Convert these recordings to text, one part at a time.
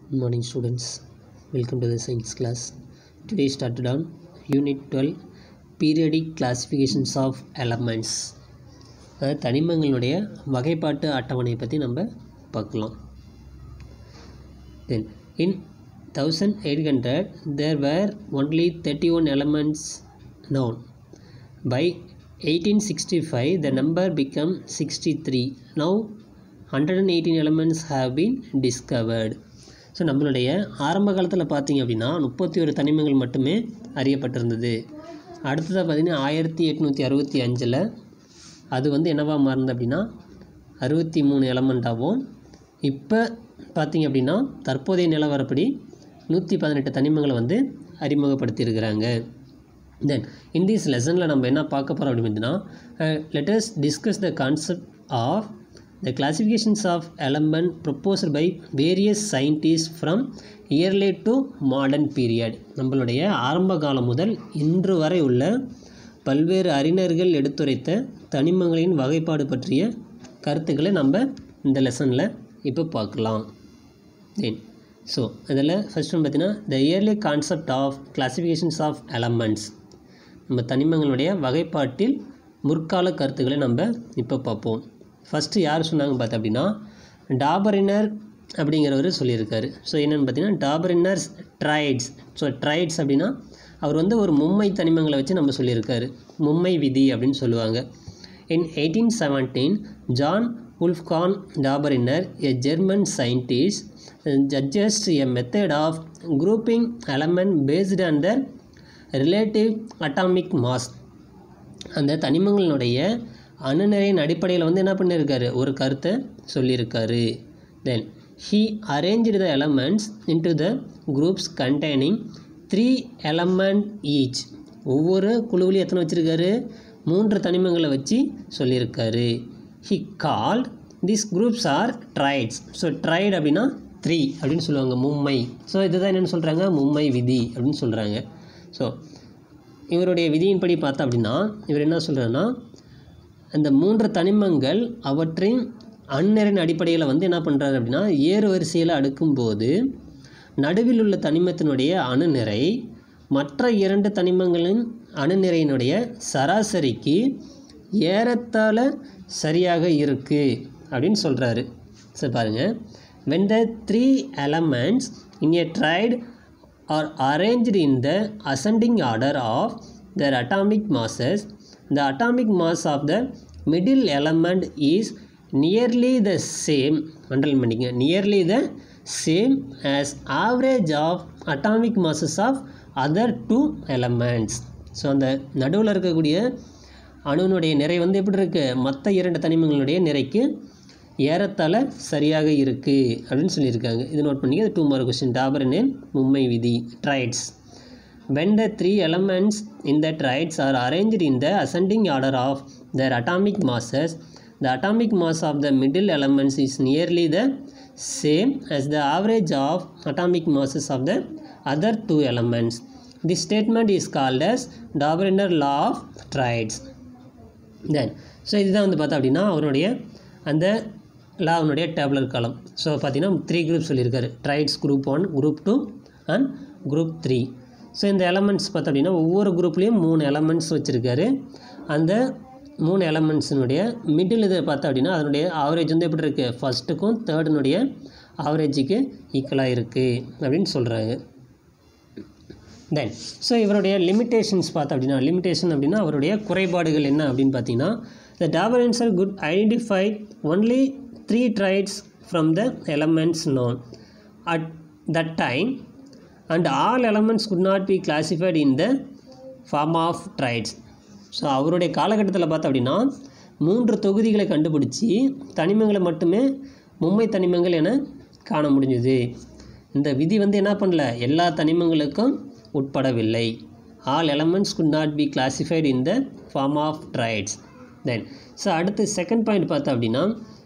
Good morning students, welcome to the science class. Today started on unit 12 periodic classifications of elements. தனிமங்களுடைய வகைப்பாட்டு அட்டவணை பற்றி நம்ம பார்க்கலாம். Then in 1800 there were only 31 elements known. By 1865 the number became 63. Now 118 elements have been discovered. So நம்மளுடைய ஆரம்ப காலத்தில் பார்த்திங்க அப்படின்னா 31 தனிமங்கள் மட்டுமே அறியப்பட்டிருந்தது. அடுத்ததாக பார்த்திங்கன்னா 1865 அது என்னவாக மாறுது அப்படின்னா 63 எலமெண்ட்டாகவும், இப்போ பார்த்திங்க அப்படின்னா தற்போதைய நிலவரப்படி 118 தனிமங்களை அறிமுகப்படுத்தியிருக்கிறாங்க. தென் in this லெசனில் நம்ம என்ன பார்க்க போகிறோம் அப்படின்னா let us discuss the concept of the classifications of element proposed by various scientists from early to modern period. நம்மளுடைய ஆரம்ப காலம் முதல் இன்று வரை உள்ள பல்வேறு அறிஞர்கள் எடுத்துரைத்த தனிமங்களின் வகைப்பாடு பற்றிய கருத்துக்களை நம்ம இந்த லெசனில் இப்போ பார்க்கலாம். ஸோ இதில் ஃபஸ்ட் பார்த்தீங்கன்னா the early concept of classifications of elements. நம்ம தனிமங்களுடைய வகைப்பாட்டில் முற்கால கருத்துக்களை நம்ம இப்போ பார்ப்போம். ஃபஸ்ட்டு யார் சொன்னாங்க பார்த்தா அப்படின்னா டாபரினர் அப்படிங்கிறவர் சொல்லியிருக்காரு. ஸோ என்னென்னு பார்த்தீங்கன்னா டாபரினர்ஸ் ட்ரைட்ஸ். ஸோ ட்ரைட்ஸ் அப்படின்னா அவர் ஒரு மும்மை தனிமங்களை வச்சு நம்ம சொல்லியிருக்காரு. மும்மை விதி அப்படின்னு சொல்லுவாங்க. In 1817 John Wolfgang Dobereiner a German scientist suggests a method of grouping element based on their relative atomic mass. அந்த தனிமங்களினுடைய அணுநிறையின் அடிப்படையில் என்ன பண்ணியிருக்காரு, ஒரு கருத்தை சொல்லியிருக்காரு. தென் he arranged the elements into the groups containing 3 elements each. ஒவ்வொரு குழுவிலையும் எத்தனை வச்சுருக்காரு, 3 தனிமங்களை வச்சு சொல்லியிருக்காரு. he called these groups are triads. So triad அப்படின்னா 3 அப்படின்னு சொல்லுவாங்க, மும்மை. ஸோ இதுதான் என்னென்னு சொல்கிறாங்க, மும்மை விதி அப்படின்னு சொல்கிறாங்க. ஸோ இவருடைய விதியின்படி பார்த்தா அப்படின்னா இவர் என்ன சொல்கிறாருன்னா அந்த 3 தனிமங்கள் அவற்றின் அணுநிறையின் அடிப்படையில் என்ன பண்ணுறாரு அப்படின்னா ஏறு வரிசையில் அடுக்கும்போது நடுவில் உள்ள தனிமத்தினுடைய அணுநிறை மற்ற 2 தனிமங்களின் அணுநிறையினுடைய சராசரிக்கு ஏறத்தாழ சரியாக இருக்குது அப்படின்னு சொல்கிறாரு. சரி பாருங்கள், when the 3 elements in a triad are arranged in the ascending order of their atomic masses, the atomic mass of the middle element is nearly the same, underline பண்ணிங்க, nearly the same as average of atomic masses of other 2 elements. So அந்த நடுவில் இருக்கக்கூடிய அணுனுடைய நிறை எப்படி இருக்குது, மற்ற 2 தனிமங்களுடைய நிறைக்கு ஏறத்தாழ சரியாக இருக்குது அப்படின்னு சொல்லியிருக்காங்க. இது நோட் பண்ணிங்க. இது 2 மார்க் கொஸ்டின். டாபரினர் மும்மை விதி triads. When the 3 elements in the triads are arranged in the ascending order of their atomic masses, the atomic mass of the middle elements is nearly the same as the average of atomic masses of the other 2 elements. This statement is called as Dobereiner law of triads. Then so இதுதான் பார்த்தா அப்படின்னா அவருடைய அந்த லாவுடைய tabular காலம். So பார்த்தீங்கன்னா 3 group சொல்லியிருக்காரு. Triads group 1, group 2 and group 3. So இந்த elements பார்த்தா அப்படின்னா ஒவ்வொரு குரூப்லேயும் 3 எலமெண்ட்ஸ் வச்சுருக்காரு. அந்த 3 எலமெண்ட்ஸினுடைய மிடில் இதை பார்த்தா அப்படின்னா அதனுடைய ஆவரேஜ் எப்படி இருக்குது, ஃபஸ்ட்டுக்கும் தேர்டுனுடைய ஆவரேஜுக்கு ஈக்குவலாக இருக்குது அப்படின்னு சொல்கிறாங்க. தென் ஸோ இவருடைய லிமிட்டேஷன்ஸ் பார்த்தா அப்படின்னா லிமிட்டேஷன் அப்படின்னா அவருடைய குறைபாடுகள் என்ன அப்படின்னு பார்த்தீங்கன்னா the Dobereiners could identify only 3 triads from the elements known at that time and all elements could not be classified in the form of triads. So அவருடைய காலகட்டத்தில் பார்த்தா அப்படின்னா 3 தொகுதிகளை கண்டுபிடிச்சி தனிமங்களை மட்டுமே மும்மை தனிமங்கள் என காண முடிஞ்சுது. இந்த விதி என்ன பண்ணல, எல்லா தனிமங்களுக்கும் உட்படவில்லை. All elements could not be classified in the form of triads. Then so அடுத்து செகண்ட் பாயிண்ட் பார்த்தா அப்படின்னா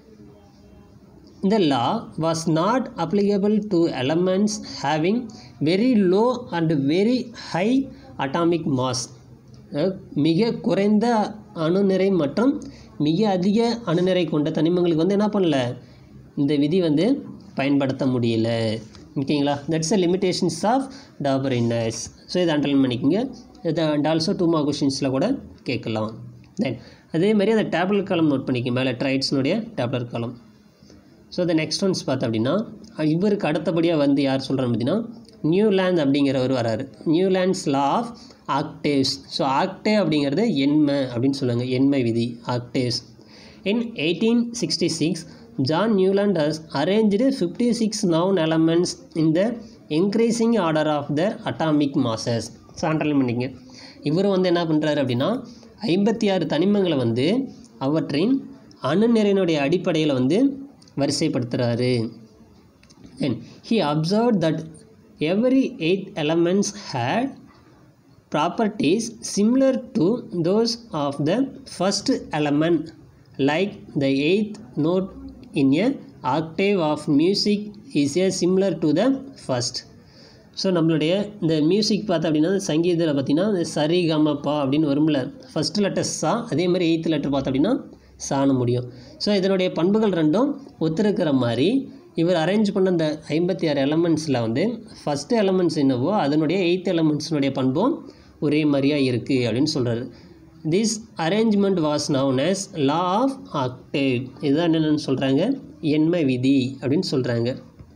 the law was not applicable to elements having very low and very high atomic mass. மிக குறைந்த அணுநிறை மற்றும் மிக அதிக அணுநிறை கொண்ட தனிமங்களுக்கு என்ன பண்ணல, இந்த விதி பயன்படுத்த முடியல. ஓகேங்களா. That's a limitations of Dobereiner's. So இதை அண்டர்லைன் பண்ணிக்கோங்க. இது அண்ட் ஆல்சோ 2 மார்க் கொஷின்ஸில் கூட கேட்கலாம். தென் அதே மாதிரி அந்த டேப்லர் காலம் நோட் பண்ணிக்க மேலே ட்ரைட்ஸ்னுடைய டேப்லர் காலம். ஸோ the நெக்ஸ்ட் ஒன்ஸ் பார்த்தோம் அப்படின்னா இவருக்கு அடுத்தபடியாக வந்து யார் சொல்கிறான்னு பார்த்தீங்கன்னா நியூலாந்து அப்படிங்கிறவர் வராரு. Newlands law of octaves. So octave அப்படிங்கிறது எண்மை அப்படின்னு சொல்லுவாங்க, எண்மை விதி octaves. In 1866, John Newland has arranged 56 known elements in the increasing order of their atomic masses. So underline பண்ணிங்க. இவர் வந்து என்ன பண்ணுறாரு அப்படின்னா 56 தனிமங்களை வந்து அவற்றின் அணுநிறையினுடைய அடிப்படையில் வந்து வரிசைப்படுத்துகிறாரு. Then he observed that every 8 elements had properties similar to those of the first element, like the 8th note in a octave of music is a similar to the first. So நம்மளுடைய இந்த music பார்த்தா அப்படின்னா சங்கீதத்தில் பார்த்திங்கன்னா சரி கம பா அப்படின்னு வரும்ல, ஃபஸ்ட்டு லெட்டர் சா, அதே மாதிரி 8th லெட்டர் பார்த்தா அப்படின்னா சாண முடியும். ஸோ இதனுடைய பண்புகள் ரெண்டும் ஒத்துருக்கிற மாதிரி இவர் அரேஞ்ச் பண்ண அந்த 56 எலமெண்ட்ஸில் வந்து ஃபஸ்ட்டு எலமெண்ட்ஸ் என்னவோ அதனுடைய 8th எலமெண்ட்ஸினுடைய பண்பும் ஒரே மாதிரியாக இருக்குது அப்படின்னு சொல்கிறாரு. This arrangement was known as law of octave. இதுதான் என்னென்னு சொல்கிறாங்க, எண்மை விதி அப்படின்னு சொல்கிறாங்க.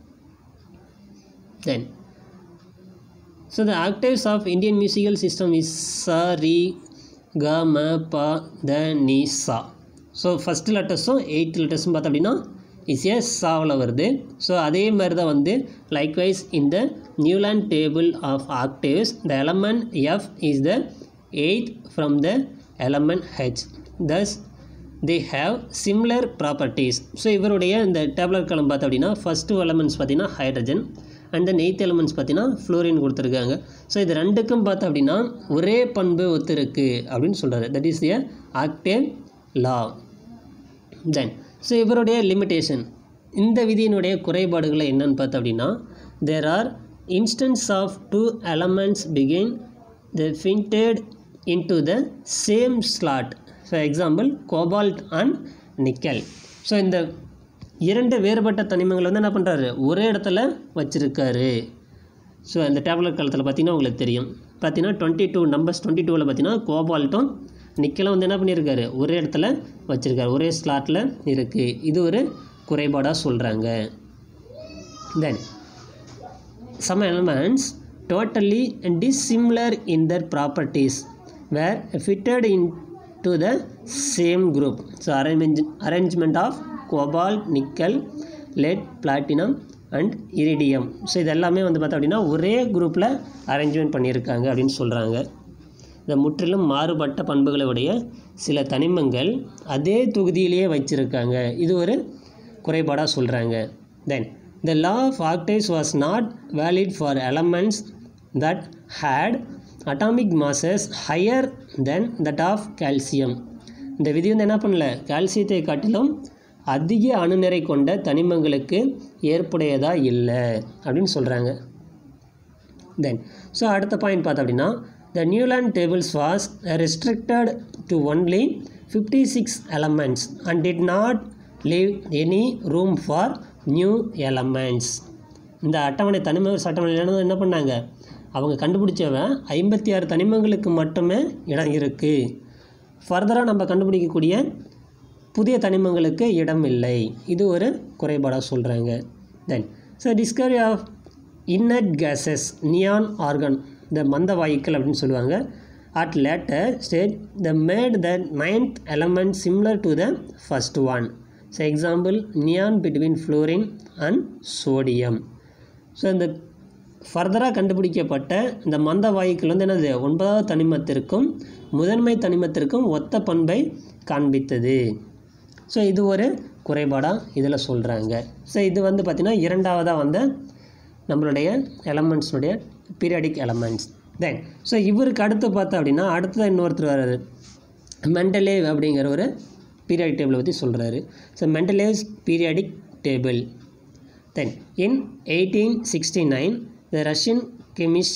Then so the octaves of Indian musical system is sa ri க ம ப த நி சா. ஸோ ஃபஸ்ட்டு லெட்டர்ஸும் 8th லெட்டர்ஸும் பார்த்தோம் அப்படின்னா ஈஸியாக சாவில் வருது. ஸோ அதே மாதிரி தான் வந்து லைக்வைஸ் இந்த Newland table of octaves the element F is the 8th from the element H. Thus they have similar properties. So இவருடைய இந்த டேப்லர் காலம் பார்த்தோம் அப்படின்னா ஃபஸ்ட்டு எலமெண்ட்ஸ் பார்த்திங்கன்னா hydrogen and then 8th elements பார்த்திங்கன்னா ஃப்ளோரின் கொடுத்துருக்காங்க. So இது ரெண்டுக்கும் பார்த்தோம் அப்படின்னா ஒரே பண்பு ஒத்து இருக்குது அப்படின்னு சொல்கிறாரு. That is a octave law. Then so இவருடைய லிமிட்டேஷன், இந்த விதியினுடைய குறைபாடுகளை என்னன்னு பார்த்தோம் அப்படின்னா there are instance of 2 elements begin the fitted into the same slot. For example, cobalt and nickel. So இந்த 2 வேறுபட்ட தனிமங்களை வந்து என்ன பண்ணுறாரு, ஒரே இடத்துல வச்சுருக்காரு. ஸோ இந்த டேப்லர் காலத்தில் பார்த்திங்கன்னா உங்களுக்கு தெரியும், பார்த்திங்கன்னா 22 நம்பர்ஸ் 22ல் பார்த்திங்கன்னா கோபால்ட்டும் நிக்கலும் வந்து என்ன பண்ணியிருக்காரு, ஒரே இடத்துல வச்சுருக்காரு, ஒரே ஸ்லாட்டில் இருக்குது. இது ஒரு குறைபாடாக சொல்கிறாங்க. Then some elements totally dissimilar in their properties were fitted into the same group. So arrangement of cobalt, nickel, lead, platinum and iridium. So இதெல்லாமே வந்து பார்த்தோம் அப்படின்னா ஒரே குரூப்பில் அரேஞ்ச்மெண்ட் பண்ணியிருக்காங்க அப்படின்னு சொல்கிறாங்க. இந்த முற்றிலும் மாறுபட்ட பண்புகளை உடைய சில தனிமங்கள் அதே தொகுதியிலேயே வச்சுருக்காங்க. இது ஒரு குறைபாடாக சொல்கிறாங்க. தென் the law of octaves was not valid for elements that had atomic masses higher than that of calcium. இந்த விதி வந்து என்ன பண்ணல, கால்சியத்தை காட்டிலும் அதிக அணுநிறை கொண்ட தனிமங்களுக்கு ஏற்புடையதாக இல்லை அப்படின்னு சொல்கிறாங்க. தென் ஸோ அடுத்த பாயிண்ட் பார்த்தோம் அப்படின்னா the Newland tables was restricted to only 56 elements and did not leave any room for new elements. இந்த அட்டவணை தனிம அட்டவணையில் என்ன பண்ணாங்க, அவங்க கண்டுபிடிச்சவன் 56 தனிமங்களுக்கு மட்டுமே இடம் இருக்குது. ஃபர்தராக நம்ம கண்டுபிடிக்கக்கூடிய புதிய தனிமங்களுக்கு இடம் இல்லை. இது ஒரு குறைபாடாக சொல்கிறாங்க. Then so discovery of inert gases neon argon, இந்த மந்த வாயுக்கள் அப்படின்னு சொல்லுவாங்க. At later stage the made the 9th element similar to the first one. So example, neon between fluorine and sodium. So இந்த ஃபர்தராக கண்டுபிடிக்கப்பட்ட இந்த மந்த வாயுக்கள் வந்து என்னது, 9வது தனிமத்திற்கும் முதன்மை தனிமத்திற்கும் ஒத்த பண்பை காண்பித்தது. ஸோ இது ஒரு குறைபாடாக இதில் சொல்கிறாங்க. ஸோ இது வந்து பார்த்திங்கன்னா இரண்டாவதாக வந்த நம்மளுடைய எலமெண்ட்ஸுடைய பீரியாடிக் எலமெண்ட்ஸ். தென் ஸோ இவருக்கு அடுத்து பார்த்தோம் அப்படின்னா அடுத்ததான் இன்னொருத்தர் வர்றாரு, மெண்டலேவ் அப்படிங்கிற ஒரு பீரியாடிக் டேபிளை பற்றி சொல்கிறாரு. So Mendeleev's periodic table. Then in 1869 the Russian chemist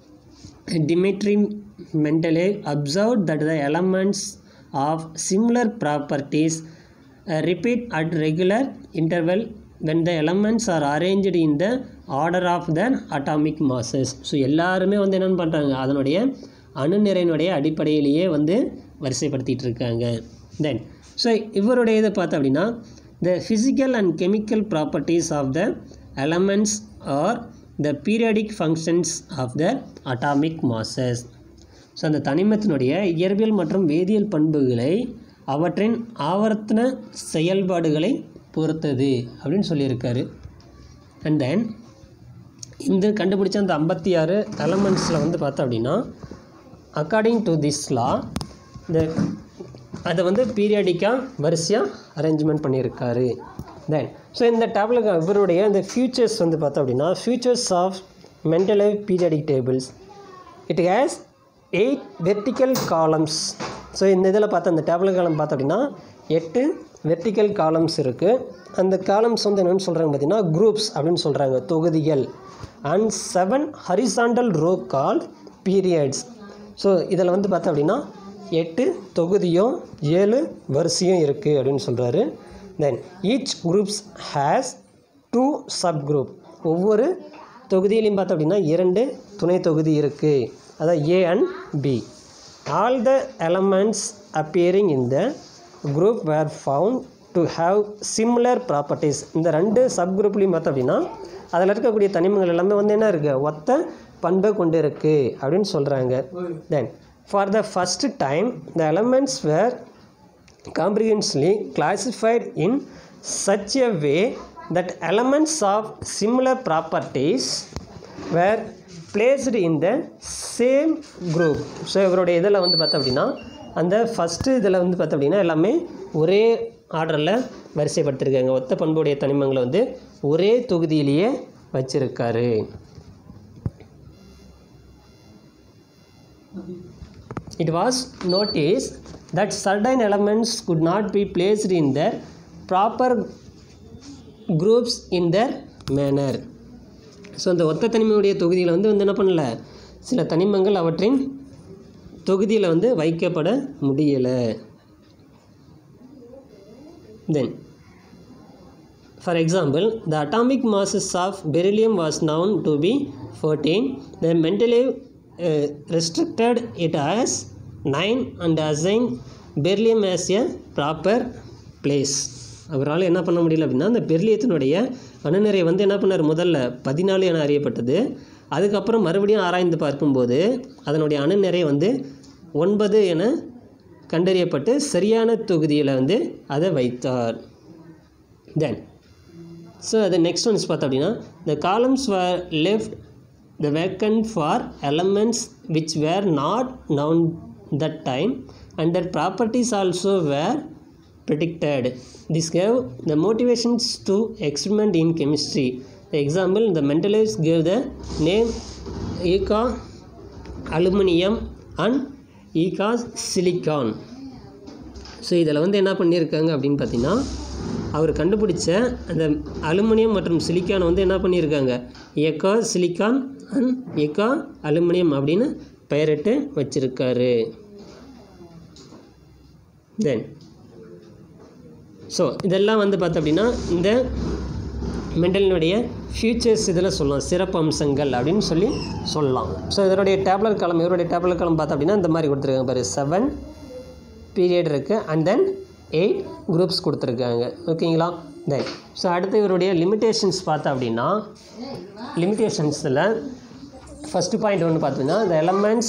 Dmitry Mendeleev observed that the elements of similar properties repeat at regular interval when the elements are arranged in the order of the atomic masses. So எல்லாருமே வந்து என்னென்னு பண்ணுறாங்க, அதனுடைய அணுநிறையினுடைய அடிப்படையிலேயே வந்து வரிசைப்படுத்திகிட்டு இருக்காங்க. தென் so இவருடைய இதை பார்த்தோம் அப்படின்னா the physical and chemical properties of the elements are the periodic functions of the atomic masses. So அந்த தனிமத்தினுடைய இயற்பியல் மற்றும் வேதியியல் பண்புகளை அவற்றின் ஆவர்த்தன செயல்பாடுகளை பொறுத்தது அப்படின்னு சொல்லியிருக்காரு. அண்ட் தென் இந்த கண்டுபிடிச்ச அந்த 56 எலமெண்ட்ஸில் வந்து பார்த்தோம் அப்படின்னா அக்கார்டிங் டு திஸ் லா அதை வந்து பீரியாடிக்காக வரிசையாக அரேஞ்ச்மெண்ட் பண்ணியிருக்காரு. தென் ஸோ இந்த டேபிள் இவருடைய இந்த ஃபியூச்சர்ஸ் வந்து பார்த்தோம் அப்படின்னா features of Mendeleev periodic tables it has 8 vertical columns. So இந்த இதில் பார்த்தா அந்த டேபிள் காலம் பார்த்தோம் அப்படின்னா 8 வெர்டிக்கல் காலம்ஸ் இருக்குது. அந்த காலம்ஸ் வந்து என்னென்னு சொல்கிறாங்க பார்த்தீங்கன்னா குரூப்ஸ் அப்படின்னு சொல்கிறாங்க, தொகுதிகள். And 7 horizontal row called periods. So இதில் வந்து பார்த்தோம் அப்படின்னா 8 தொகுதியும் 7 வரிசையும் இருக்குது அப்படின்னு சொல்கிறாரு. Then each groups has 2 sub group. ஒவ்வொரு தொகுதியிலையும் பார்த்தோம் அப்படின்னா 2 துணை தொகுதி இருக்குது, அதாவது A and B. All the elements appearing in the group were found to have similar properties. இந்த 2 சப் குரூப்லையும் பார்த்தோம் அப்படின்னா அதில் இருக்கக்கூடிய தனிமங்கள் எல்லாமே வந்து என்ன இருக்குது, ஒத்த பண்பை கொண்டு இருக்குது அப்படின்னு சொல்கிறாங்க. Then for the first time the elements were comprehensively classified in such a way that elements of similar properties were placed in the same group. So இவருடைய இதில் வந்து பார்த்தோம் அப்படின்னா அந்த ஃபஸ்ட்டு இதில் வந்து பார்த்தோம் அப்படின்னா எல்லாமே ஒரே ஆர்டரில் வரிசைப்படுத்திருக்காங்க. ஒத்த பண்புடைய தனிமங்களை வந்து ஒரே தொகுதியிலேயே வச்சிருக்காரு. It was noticed that certain elements could not be placed in their proper groups in their manner. So அந்த ஒத்த தனிமங்களுடைய தொகுதியில் வந்து என்ன பண்ணல, சில தனிமங்கள் அவற்றின் தொகுதியில் வந்து வைக்கப்பட முடியலை. தென் for example the atomic masses of beryllium was known to be 14. The Mendeleev restricted it as 9 and assigned beryllium as a proper place. அவரால் என்ன பண்ண முடியல அப்படின்னா அந்த பெர்லியத்தினுடைய அணுநிறை வந்து என்ன பண்ணார், முதல்ல 14 என அறியப்பட்டது. அதுக்கப்புறம் மறுபடியும் ஆராய்ந்து பார்க்கும்போது அதனுடைய அணுநிறை வந்து 9 என கண்டறியப்பட்டு சரியான தொகுதியில் வந்து அதை வைத்தார். தென் ஸோ அது நெக்ஸ்ட் ஒன்ஸ் பார்த்தோம் அப்படின்னா the columns were left the vacant for elements which were not known that time and their properties also were predicted. This gave the motivations to experiment in chemistry. The example, the Mendeleev gave the name Eka aluminum and Eka silicon. So இதில் வந்து என்ன பண்ணியிருக்காங்க அப்படின்னு பார்த்தீங்கன்னா அவர் கண்டுபிடிச்ச அந்த aluminium மற்றும் silicon வந்து என்ன பண்ணியிருக்காங்க, ஏக்கா சிலிக்கான் அண்ட் ஏக்கா அலுமினியம் அப்படின்னு பெயரிட்டு வச்சிருக்காரு. தென் ஸோ இதெல்லாம் வந்து பார்த்தோம் அப்படின்னா இந்த மெண்டலினுடைய ஃபியூச்சர்ஸ் இதில் சொல்லலாம், சிறப்பு அம்சங்கள் அப்படின்னு சொல்லலாம். ஸோ இதனுடைய டேப்லர் காலம், இவருடைய டேப்லர் காலம் பார்த்தோம் அப்படின்னா இந்த மாதிரி கொடுத்துருக்காங்க பாரு, 7 பீரியட் இருக்குது அண்ட் தென் 8 குரூப்ஸ் கொடுத்துருக்காங்க. ஓகேங்களா? தென் ஸோ அடுத்து இவருடைய லிமிட்டேஷன்ஸ் பார்த்தோம் அப்படின்னா லிமிட்டேஷன்ஸில் ஃபஸ்ட்டு பாயிண்ட் ஒன்று பார்த்தீங்கன்னா the elements.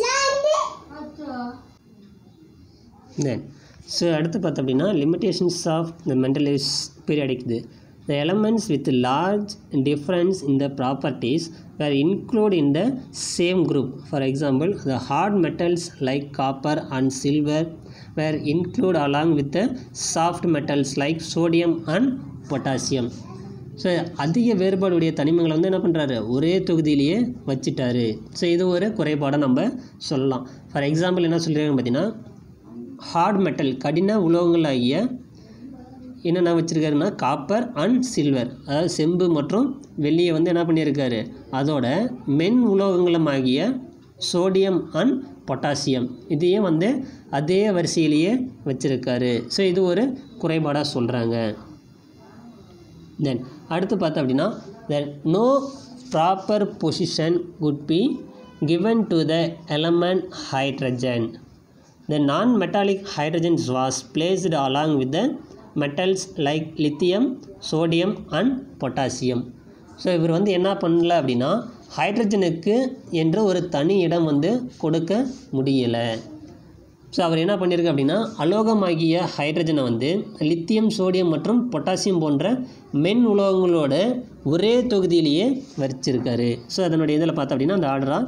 தென் ஸோ அடுத்து பார்த்தோம் அப்படின்னா limitations of the Mendeleev's periodic. The elements with large difference in the properties were included in the same group. For example, the hard metals like copper and silver were included along with the soft metals like sodium and potassium. So அதிக வேறுபாடுடைய தனிமங்களை வந்து என்ன பண்ணுறாரு, ஒரே தொகுதியிலேயே வச்சுட்டாரு. So இது ஒரு குறைபாடாக நம்ம சொல்லலாம். ஃபார் எக்ஸாம்பிள் என்ன சொல்லியிருக்காங்க பார்த்தீங்கன்னா ஹார்ட் மெட்டல் கடின உலோகங்கள் ஆகிய என்னென்ன வச்சுருக்காருன்னா காப்பர் அண்ட் சில்வர், அதாவது செம்பு மற்றும் வெள்ளியை வந்து என்ன பண்ணியிருக்காரு, அதோட மென் உலோகங்களுமாகிய சோடியம் அண்ட் பொட்டாசியம் இதையும் வந்து அதே வரிசையிலேயே வச்சுருக்காரு. ஸோ இது ஒரு குறைபாடாக சொல்கிறாங்க. தென் அடுத்து பார்த்தோம் அப்படின்னா then no proper position would be given to the element hydrogen. The non-metallic hydrogen was placed along with the metals like lithium, sodium and potassium. So இவர் வந்து என்ன பண்ணல அப்படின்னா ஹைட்ரஜனுக்கு என்ற ஒரு தனி இடம் வந்து கொடுக்க முடியலை. ஸோ அவர் என்ன பண்ணியிருக்கு அப்படின்னா அலோகமாகிய ஹைட்ரஜனை வந்து லித்தியம், சோடியம் மற்றும் பொட்டாசியம் போன்ற மென் உலோகங்களோட ஒரே தொகுதியிலேயே வச்சிருக்காரு. ஸோ அதனுடைய இதில் பார்த்தோம் அப்படின்னா அந்த ஆர்டராக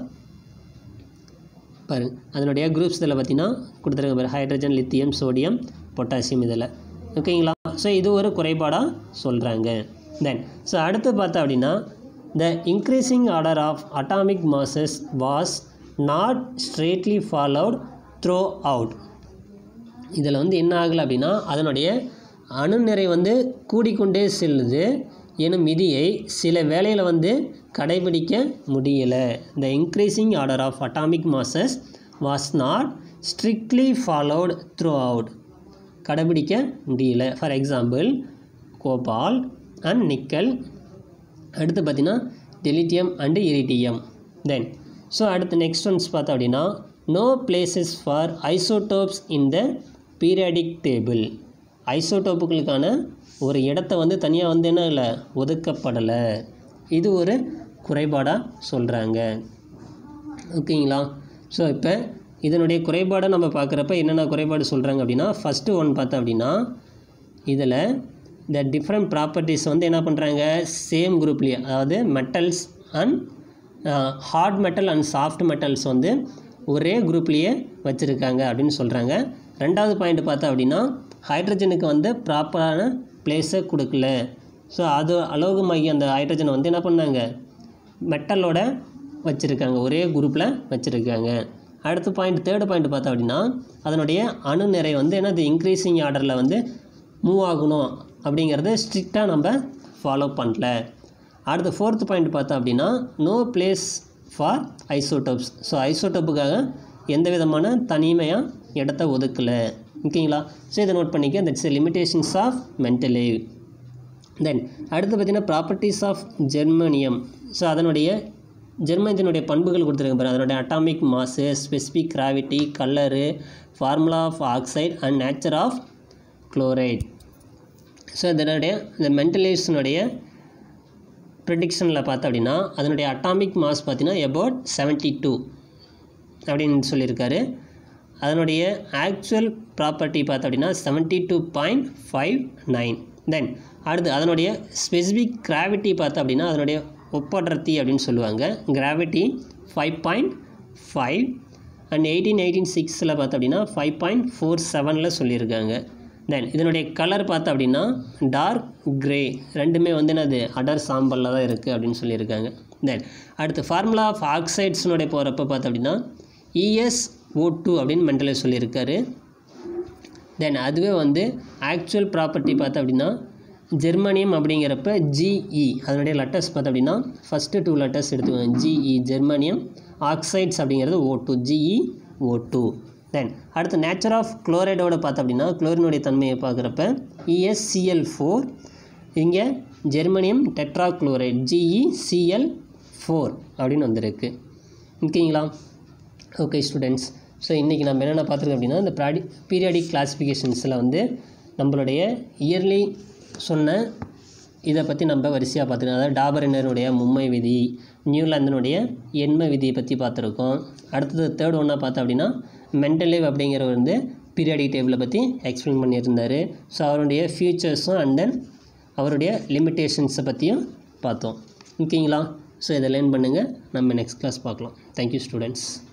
பாருங்கள், அதனுடைய குரூப்ஸ் இதில் பார்த்தீங்கன்னா கொடுத்துருக்க பாரு, ஹைட்ரஜன், லித்தியம், சோடியம், பொட்டாசியம் இதில். ஓகேங்களா? ஸோ இது ஒரு குறைபாடாக சொல்கிறாங்க. தென் ஸோ அடுத்து பார்த்தோம் அப்படின்னா the increasing order of atomic masses was not straightly followed throughout. இதில் வந்து என்ன ஆகலை அப்படின்னா அதனுடைய அணு நிறை வந்து கூடிக்கொண்டே செல்லுது எனும் விதியை சில வேளையில் வந்து கடைபிடிக்க முடியலை. The increasing order of atomic masses was not strictly followed throughout. கடைபிடிக்க முடியல. For example cobalt and nickel, அடுத்து பார்த்திங்கன்னா டெலிட்டியம் அண்டு இரிடியம். தென் ஸோ அடுத்து நெக்ஸ்ட் ஒன்ஸ் பார்த்தோம் அப்படின்னா no places for isotopes in the periodic table. ஐசோடோப்புகளுக்கான ஒரு இடத்த வந்து தனியாக வந்து என்ன இல்லை ஒதுக்கப்படலை. இது ஒரு குறைபாடாக சொல்கிறாங்க. ஓகேங்களா? ஸோ இப்போ இதனுடைய குறைபாடை நம்ம பார்க்குறப்ப என்னென்ன குறைபாடு சொல்கிறாங்க அப்படின்னா ஃபஸ்ட்டு ஒன் பார்த்தோம் அப்படின்னா இதில் இந்த டிஃப்ரெண்ட் ப்ராப்பர்ட்டிஸ் வந்து என்ன பண்ணுறாங்க சேம் குரூப்லேயே, அதாவது metals and hard metal and soft metals வந்து ஒரே குரூப்லேயே வச்சுருக்காங்க அப்படின்னு சொல்கிறாங்க. ரெண்டாவது பாயிண்ட் பார்த்தா அப்படின்னா ஹைட்ரஜனுக்கு வந்து ப்ராப்பரான பிளேஸை கொடுக்கல. ஸோ அது அலோகமாகி அந்த ஹைட்ரஜனை வந்து என்ன பண்ணாங்க மெட்டலோட வச்சுருக்காங்க, ஒரே குரூப்பில் வச்சுருக்காங்க. அடுத்த பாயிண்ட் தேர்டு பாயிண்ட் பார்த்தா அப்படின்னா அதனுடைய அணு நிறை வந்து என்னது இன்க்ரீசிங் ஆர்டரில் வந்து மூவ் ஆகணும் அப்படிங்கிறத ஸ்ட்ரிக்டாக நம்ம ஃபாலோ பண்ணல. அடுத்த ஃபோர்த்து பாயிண்ட் பார்த்தா அப்படின்னா no place for isotopes. So ஐசோடோப்புக்காக எந்த விதமான தனிமையாக இடத்த ஒதுக்கலை. ஓகேங்களா? ஸோ இதை நோட் பண்ணிக்க. That's limitations of Mendeleev. Then அடுத்து பார்த்திங்கன்னா ப்ராப்பர்ட்டிஸ் ஆஃப் ஜெர்மனியம். ஸோ அதனுடைய ஜெர்மனியத்தினுடைய பண்புகள் கொடுத்துருக்க பாரு, அதனுடைய atomic mass, specific gravity, colour, formula of oxide and nature of chloride. So இதனுடைய இந்த மென்டலேவ்ஸினுடைய ப்ரெடிக்ஷனில் பார்த்தோம் அப்படின்னா அதனுடைய அட்டாமிக் மாஸ் பார்த்தீங்கன்னா about 72 அப்படின்னு சொல்லியிருக்காரு. அதனுடைய ஆக்சுவல் ப்ராப்பர்ட்டி பார்த்தோம் அப்படின்னா 72.59. தென் அடுத்து அதனுடைய ஸ்பெசிஃபிக் கிராவிட்டி பார்த்தோம் அப்படின்னா அதனுடைய ஒப்படர்த்தி அப்படின்னு சொல்லுவாங்க, கிராவிட்டி 5.5 அண்ட் 1886 பார்த்தோம் அப்படின்னா 5.47 சொல்லியிருக்காங்க. தென் இதனுடைய கலர் பார்த்தோம் அப்படின்னா டார்க் கிரே, ரெண்டுமே வந்து என்னது அடர் சாம்பலில் தான் இருக்குது அப்படின்னு சொல்லியிருக்காங்க. தென் அடுத்து ஃபார்முலா ஆஃப் ஆக்சைட்ஸ்னுடைய போகிறப்ப பார்த்தோம் அப்படின்னா ESO2 அப்படின்னு மென்டலே சொல்லியிருக்காரு. தென் அதுவே வந்து ஆக்சுவல் ப்ராப்பர்ட்டி பார்த்தோம் அப்படின்னா ஜெர்மனியம் அப்படிங்கிறப்ப GE, அதனுடைய லெட்டர்ஸ் பார்த்தோம் அப்படின்னா ஃபஸ்ட்டு 2 லெட்டர்ஸ் எடுத்துக்கோங்க, GE ஜெர்மனியம், ஆக்சைட்ஸ் அப்படிங்கிறது O2, GeO2. தென் அடுத்து நேச்சர் ஆஃப் குளோரைடோட பார்த்தோம் அப்படின்னா குளோரினுடைய தன்மையை பார்க்குறப்ப ESCl4, இங்கே ஜெர்மனியம் டெட்ரா குளோரைட் GeCl4 அப்படின்னு வந்திருக்கு. ஓகேங்களா? ஓகே ஸ்டூடெண்ட்ஸ், ஸோ இன்றைக்கி நம்ம என்னென்ன பார்த்துருக்கோம் அப்படின்னா இந்த பீரியாடிக் கிளாஸிஃபிகேஷன்ஸில் வந்து நம்மளுடைய இயர்லி சொன்ன இதை பற்றி நம்ம வரிசையாக பார்த்துருக்கோம். அதாவது டாபரினருடைய மும்மை விதி, நியூலாந்தினுடைய எண்ம விதியை பற்றி பார்த்துருக்கோம். அடுத்தது தேர்ட் ஒன்றா பார்த்தோம் அப்படின்னா மென்டலேவ் அப்படிங்கிறவர் வந்து பீரியாடிக் டேபிளை பற்றி எக்ஸ்பிளைன் பண்ணியிருந்தார். ஸோ அவருடைய ஃபியூச்சர்ஸும் அண்ட் தென் அவருடைய லிமிட்டேஷன்ஸை பற்றியும் பார்த்தோம். ஓகேங்களா? ஸோ இதை லேர்ன் பண்ணுங்கள். நம்ம நெக்ஸ்ட் கிளாஸ் பார்க்கலாம். Thank you students.